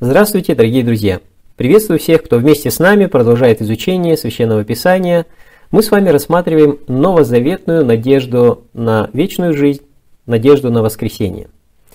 Здравствуйте, дорогие друзья! Приветствую всех, кто вместе с нами продолжает изучение Священного Писания. Мы с вами рассматриваем новозаветную надежду на вечную жизнь, надежду на воскресение.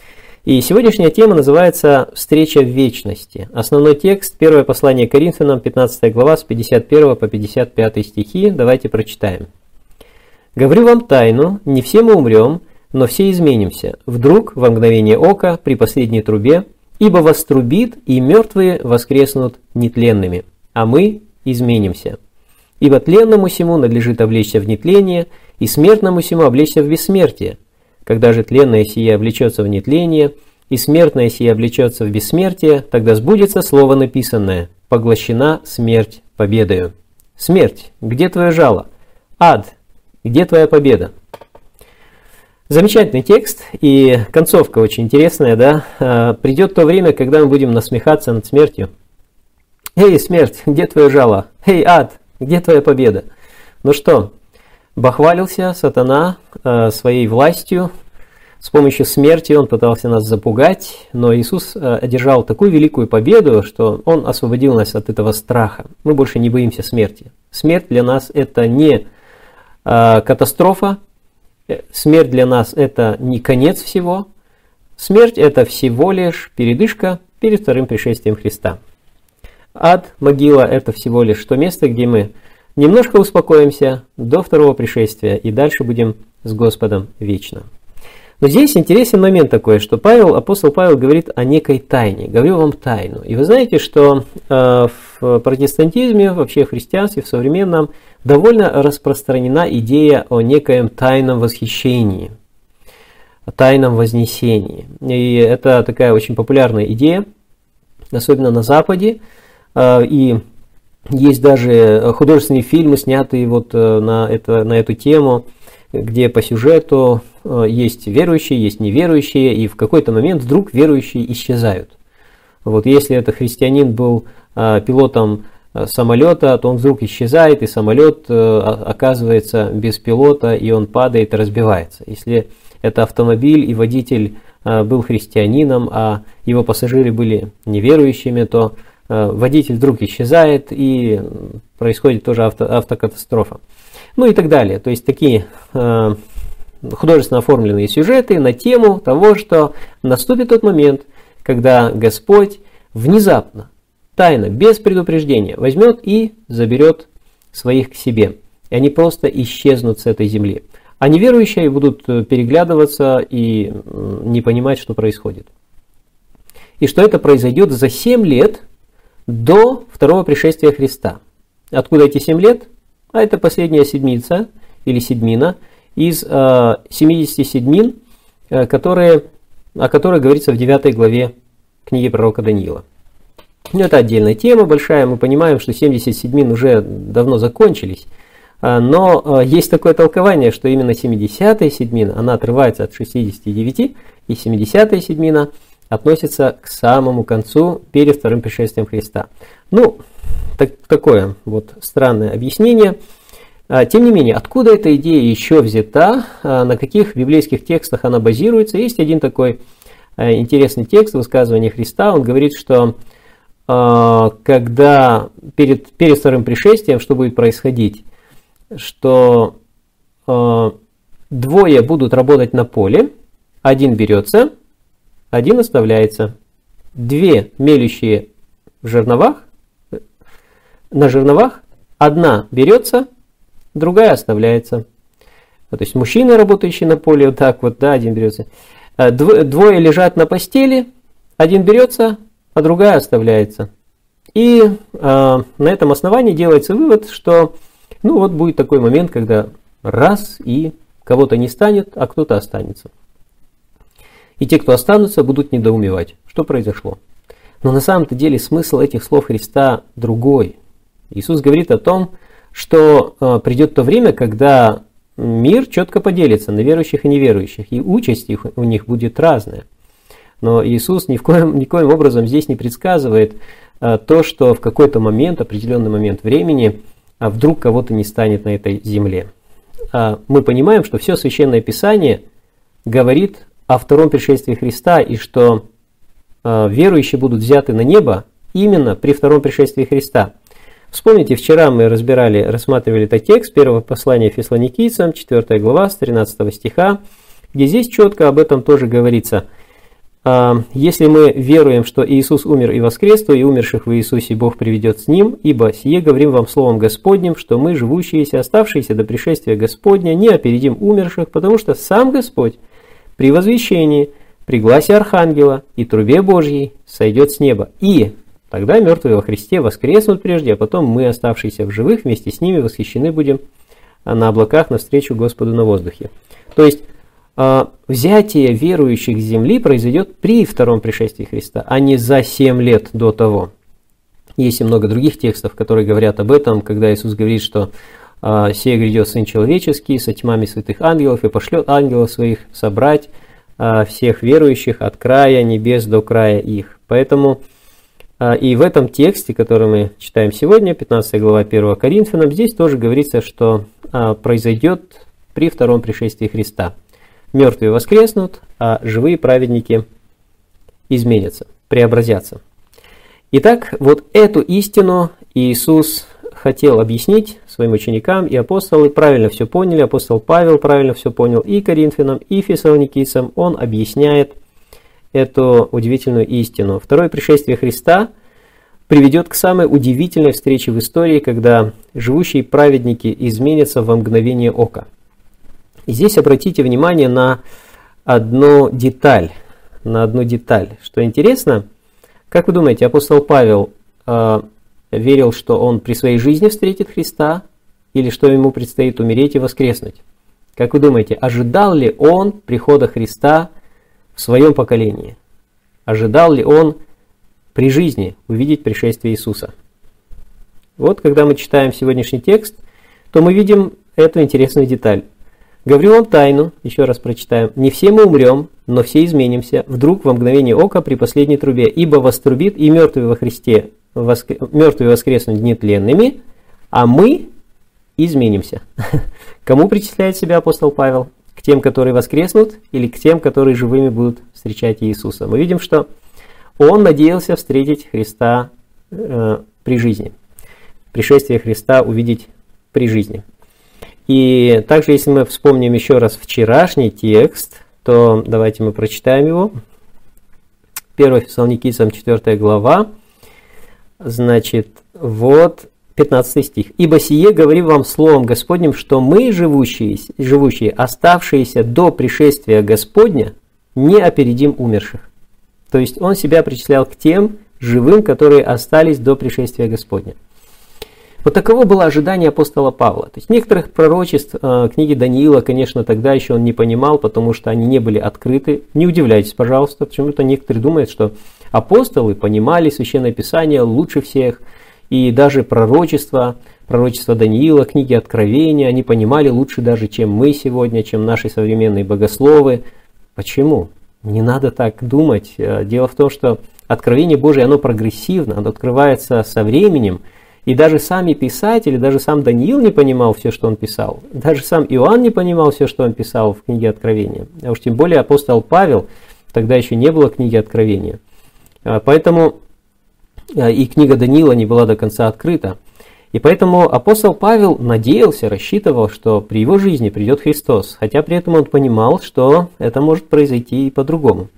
И сегодняшняя тема называется «Встреча в вечности». Основной текст – первое послание Коринфянам, 15 глава, с 51 по 55 стихи. Давайте прочитаем. «Говорю вам тайну, не все мы умрем, но все изменимся, вдруг, во мгновение ока, при последней трубе, ибо вострубит, и мертвые воскреснут нетленными, а мы изменимся. Ибо тленному сему надлежит облечься в нетление, и смертному сему облечься в бессмертие. Когда же тленное сие облечется в нетление, и смертное сие облечется в бессмертие, тогда сбудется слово написанное: поглощена смерть победою. Смерть, где твое жало? Ад, где твоя победа?» Замечательный текст, и концовка очень интересная, да? Придет то время, когда мы будем насмехаться над смертью. «Эй, смерть, где твое жало? Эй, ад, где твоя победа?» Ну что, бахвалился сатана своей властью, с помощью смерти он пытался нас запугать, но Иисус одержал такую великую победу, что Он освободил нас от этого страха. Мы больше не боимся смерти. Смерть для нас это не катастрофа, смерть для нас это не конец всего. Смерть это всего лишь передышка перед вторым пришествием Христа. Ад, могила это всего лишь то место, где мы немножко успокоимся до второго пришествия и дальше будем с Господом вечно. Но здесь интересен момент такой, что апостол Павел говорит о некой тайне. Говорю вам тайну. И вы знаете, что в протестантизме, вообще в христианстве, в современном, довольно распространена идея о некоем тайном восхищении, о тайном вознесении. И это такая очень популярная идея, особенно на Западе. И есть даже художественные фильмы, снятые вот на эту тему, где по сюжету есть верующие, есть неверующие, и в какой-то момент вдруг верующие исчезают. Вот если это христианин был пилотом самолета, то он вдруг исчезает, и самолет оказывается без пилота, и он падает и разбивается. Если это автомобиль, и водитель был христианином, а его пассажиры были неверующими, то водитель вдруг исчезает, и происходит тоже автокатастрофа. Ну и так далее. То есть такие художественно оформленные сюжеты на тему того, что наступит тот момент, когда Господь внезапно, тайно, без предупреждения возьмет и заберет своих к себе. И они просто исчезнут с этой земли. А неверующие будут переглядываться и не понимать, что происходит. И что это произойдет за 7 лет до второго пришествия Христа. Откуда эти 7 лет? А это последняя седмица или седмина из 70 седмин, о которой говорится в 9 главе книги пророка Даниила. Это отдельная тема большая, мы понимаем, что 70 седмин уже давно закончились, но есть такое толкование, что именно 70-я седмина, она отрывается от 69, и 70-я седмина относится к самому концу перед вторым пришествием Христа. Ну, такое вот странное объяснение. Тем не менее, откуда эта идея еще взята, на каких библейских текстах она базируется? Есть один такой интересный текст высказывания Христа. Он говорит, что когда перед вторым пришествием, что будет происходить, что двое будут работать на поле, один берется, один оставляется. Две мелющие на жерновах, одна берется, другая оставляется. То есть мужчина, работающий на поле, вот так вот, да, один берется. Двое лежат на постели, один берется, а другая оставляется. И на этом основании делается вывод, что ну вот будет такой момент, когда раз и кого-то не станет, а кто-то останется. И те, кто останутся, будут недоумевать, что произошло. Но на самом-то деле смысл этих слов Христа другой. Иисус говорит о том, что придет то время, когда мир четко поделится на верующих и неверующих, и участь у них будет разная. Но Иисус никоим образом здесь не предсказывает то, что в какой-то момент, определенный момент времени, вдруг кого-то не станет на этой земле. Мы понимаем, что все Священное Писание говорит о втором пришествии Христа, и что верующие будут взяты на небо именно при втором пришествии Христа. Вспомните, вчера мы рассматривали этот текст первого послания Фессалоникийцам, 4 глава, с 13 стиха, где здесь четко об этом тоже говорится. «Если мы веруем, что Иисус умер и воскрес, то и умерших в Иисусе Бог приведет с Ним, ибо сие говорим вам словом Господним, что мы, живущиеся, оставшиеся до пришествия Господня, не опередим умерших, потому что сам Господь при возвещении, при гласе Архангела и трубе Божьей сойдет с неба, и тогда мертвые во Христе воскреснут прежде, а потом мы, оставшиеся в живых, вместе с ними восхищены будем на облаках навстречу Господу на воздухе». То есть, взятие верующих с земли произойдет при втором пришествии Христа, а не за 7 лет до того. Есть и много других текстов, которые говорят об этом, когда Иисус говорит, что «сие грядет Сын Человеческий со тьмами святых ангелов и пошлет ангелов своих собрать всех верующих от края небес до края их». Поэтому и в этом тексте, который мы читаем сегодня, 15 глава 1 Коринфянам, здесь тоже говорится, что произойдет при втором пришествии Христа. Мертвые воскреснут, а живые праведники изменятся, преобразятся. Итак, вот эту истину Иисус хотел объяснить своим ученикам, и апостолы правильно все поняли, апостол Павел правильно все понял, и Коринфянам, и Фессалоникийцам он объясняет эту удивительную истину. Второе пришествие Христа приведет к самой удивительной встрече в истории, когда живущие праведники изменятся во мгновение ока. И здесь обратите внимание на одну деталь. Что интересно, как вы думаете, апостол Павел верил, что он при своей жизни встретит Христа, или что ему предстоит умереть и воскреснуть? Как вы думаете, ожидал ли он прихода Христа в своем поколении? Ожидал ли он при жизни увидеть пришествие Иисуса? Вот, когда мы читаем сегодняшний текст, то мы видим эту интересную деталь. «Говорю вам тайну», еще раз прочитаем, «не все мы умрем, но все изменимся, вдруг во мгновение ока при последней трубе, ибо вострубит, и мертвые во Христе, мертвые воскреснут нетленными, а мы изменимся». Кому причисляет себя апостол Павел? К тем, которые воскреснут, или к тем, которые живыми будут встречать Иисуса? Мы видим, что он надеялся встретить Христа при жизни, пришествие Христа увидеть при жизни. И также, если мы вспомним еще раз вчерашний текст, то давайте мы прочитаем его. 1 Фессалоникийцам 4 глава, значит, вот 15 стих. «Ибо сие говорим вам словом Господним, что мы, живущие, оставшиеся до пришествия Господня, не опередим умерших». То есть он себя причислял к тем живым, которые остались до пришествия Господня. Вот таково было ожидание апостола Павла. То есть некоторых пророчеств книги Даниила, конечно, тогда еще он не понимал, потому что они не были открыты. Не удивляйтесь, пожалуйста, почему-то некоторые думают, что апостолы понимали Священное Писание лучше всех, и даже пророчество Даниила, книги Откровения, они понимали лучше даже, чем мы сегодня, чем наши современные богословы. Почему? Не надо так думать. Дело в том, что Откровение Божие, оно прогрессивно, оно открывается со временем. И даже сами писатели, даже сам Даниил не понимал все, что он писал. Даже сам Иоанн не понимал все, что он писал в книге Откровения. А уж тем более апостол Павел, тогда еще не было книги Откровения. Поэтому и книга Даниила не была до конца открыта. И поэтому апостол Павел надеялся, рассчитывал, что при его жизни придет Христос. Хотя при этом он понимал, что это может произойти и по-другому.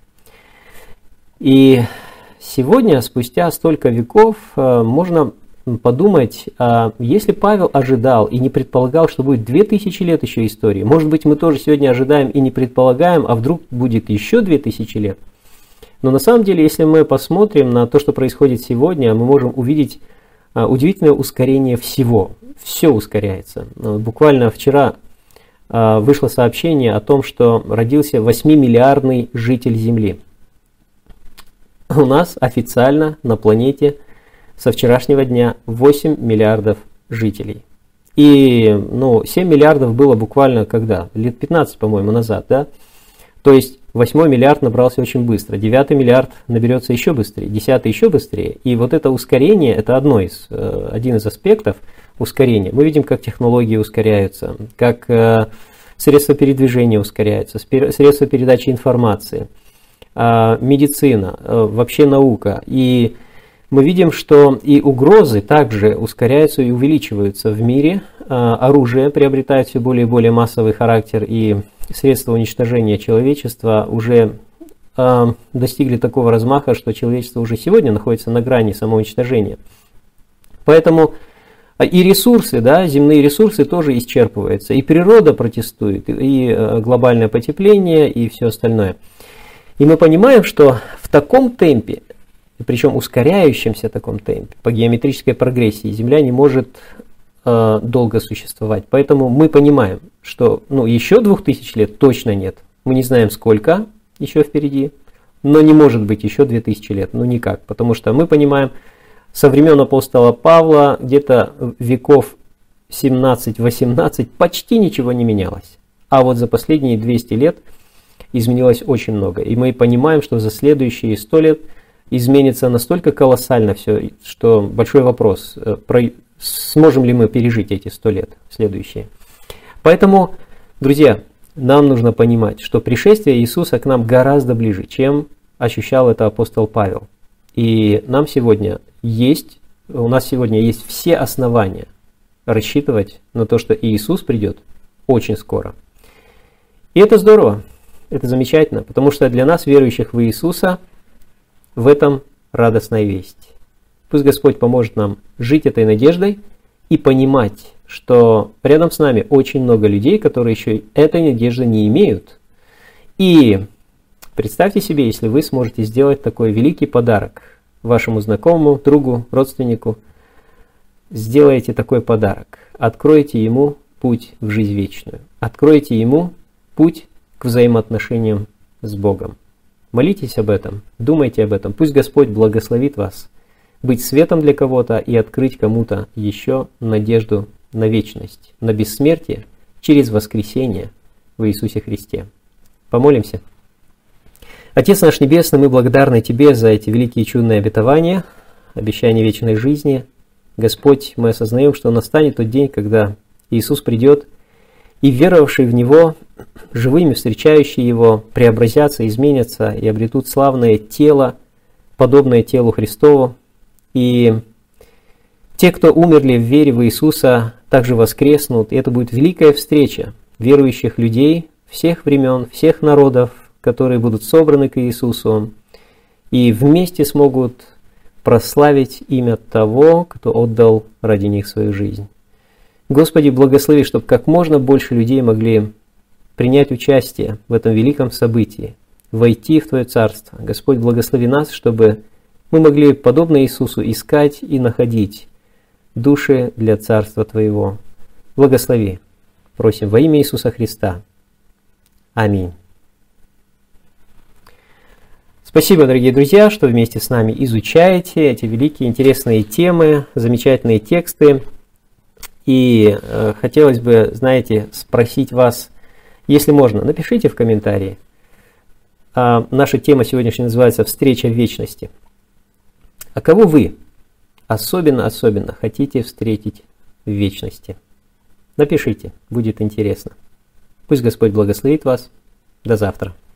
И сегодня, спустя столько веков, можно подумать, если Павел ожидал и не предполагал, что будет 2000 лет еще истории, может быть, мы тоже сегодня ожидаем и не предполагаем, а вдруг будет еще 2000 лет. Но на самом деле, если мы посмотрим на то, что происходит сегодня, мы можем увидеть удивительное ускорение всего. Все ускоряется. Буквально вчера вышло сообщение о том, что родился 8-миллиардный житель Земли. У нас официально на планете со вчерашнего дня 8 миллиардов жителей. И 7 миллиардов было буквально когда? Лет 15, по-моему, назад. Да? То есть 8 миллиард набрался очень быстро, 9 миллиард наберется еще быстрее, 10 еще быстрее. И вот это ускорение, это один из аспектов ускорения. Мы видим, как технологии ускоряются, как средства передвижения ускоряются, средства передачи информации. медицина, вообще наука. И мы видим, что и угрозы также ускоряются и увеличиваются в мире. Оружие приобретает все более и более массовый характер, и средства уничтожения человечества уже достигли такого размаха, что человечество уже сегодня находится на грани самоуничтожения. Поэтому и ресурсы, да, земные ресурсы тоже исчерпываются, и природа протестует, и глобальное потепление, и все остальное. И мы понимаем, что в таком темпе, причем ускоряющемся таком темпе, по геометрической прогрессии, Земля не может долго существовать. Поэтому мы понимаем, что еще 2000 лет точно нет. Мы не знаем, сколько еще впереди, но не может быть еще 2000 лет. Никак. Потому что мы понимаем, со времен апостола Павла где-то веков 17-18 почти ничего не менялось. А вот за последние 200 лет изменилось очень много. И мы понимаем, что за следующие 100 лет изменится настолько колоссально все, что большой вопрос, сможем ли мы пережить эти 100 лет следующие. Поэтому, друзья, нам нужно понимать, что пришествие Иисуса к нам гораздо ближе, чем ощущал это апостол Павел. И у нас сегодня есть все основания рассчитывать на то, что Иисус придет очень скоро. И это здорово, это замечательно, потому что для нас, верующих в Иисуса, в этом радостная весть. Пусть Господь поможет нам жить этой надеждой и понимать, что рядом с нами очень много людей, которые еще этой надежды не имеют. И представьте себе, если вы сможете сделать такой великий подарок вашему знакомому, другу, родственнику. Сделайте такой подарок. Откройте ему путь в жизнь вечную. Откройте ему путь к взаимоотношениям с Богом. Молитесь об этом, думайте об этом. Пусть Господь благословит вас быть светом для кого-то и открыть кому-то еще надежду на вечность, на бессмертие через воскресение в Иисусе Христе. Помолимся. Отец наш Небесный, мы благодарны Тебе за эти великие чудные обетования, обещания вечной жизни. Господь, мы осознаем, что настанет тот день, когда Иисус придет, и веровавшие в Него, живыми встречающие Его, преобразятся, изменятся и обретут славное тело, подобное телу Христову. И те, кто умерли в вере в Иисуса, также воскреснут. И это будет великая встреча верующих людей всех времен, всех народов, которые будут собраны к Иисусу и вместе смогут прославить имя того, кто отдал ради них свою жизнь. Господи, благослови, чтобы как можно больше людей могли принять участие в этом великом событии, войти в Твое Царство. Господь, благослови нас, чтобы мы могли, подобно Иисусу, искать и находить души для Царства Твоего. Благослови. Просим во имя Иисуса Христа. Аминь. Спасибо, дорогие друзья, что вместе с нами изучаете эти великие интересные темы, замечательные тексты. И хотелось бы, знаете, спросить вас, если можно, напишите в комментарии. Наша тема сегодняшняя называется «Встреча в вечности». А кого вы особенно хотите встретить в вечности? Напишите, будет интересно. Пусть Господь благословит вас. До завтра.